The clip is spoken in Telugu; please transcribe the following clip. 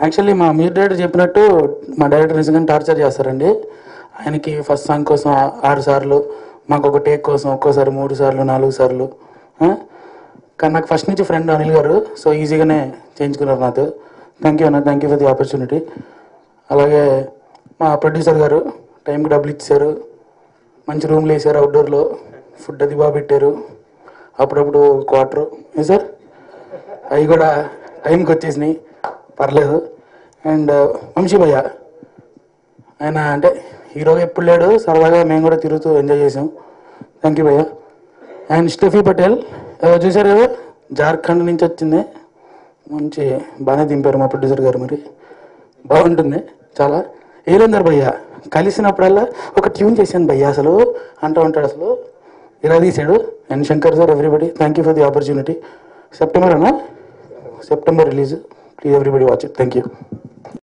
యాక్చువల్లీ మా మ్యూజిక్ డైరెక్టర్ చెప్పినట్టు మా డైరెక్టర్ నిజంగా టార్చర్ చేస్తారండి. ఆయనకి ఫస్ట్ సాంగ్ కోసం 6 సార్లు, మాకు ఒక టేక్ కోసం ఒక్కోసారి 3 సార్లు 4 సార్లు. కానీ నాకు ఫస్ట్ నుంచి ఫ్రెండ్ అనిల్ గారు, సో ఈజీగానే చేయించుకున్నారు నాతో. థ్యాంక్ యూ అన్న, thank you for the opportunity. అలాగే మా ప్రొడ్యూసర్ గారు టైంకి డబ్బులు ఇచ్చారు, మంచి రూమ్లు వేసారు, అవుట్డోర్లో ఫుడ్ అది బాగా పెట్టారు, అప్పుడప్పుడు క్వార్టర్ ఏ సార్ అవి కూడా టైంకి వచ్చేసినాయి, పర్లేదు. అండ్ వంశీ భయ్య, ఆయన అంటే హీరోగా ఎప్పుడు లేడు, సరదాగా మేము కూడా తిరుగుతూ ఎంజాయ్ చేసాం. థ్యాంక్ యూ భయ్య. అండ్ స్టెఫీ పటేల్ చూశారు కదా, జార్ఖండ్ నుంచి వచ్చింది, మంచి బాగానే దింపారు మా ప్రొడ్యూసర్ గారు, మరి బాగుంటుంది చాలా. ఏలేందర్ భయ్య కలిసినప్పుడల్లా ఒక ట్యూన్ చేశాను భయ్య అసలు అంటూ ఉంటాడు, అసలు ఇలా తీశాడు. And Shankar sir, everybody thank you for the opportunity. September అన్న, September release, please everybody watch it. Thank you.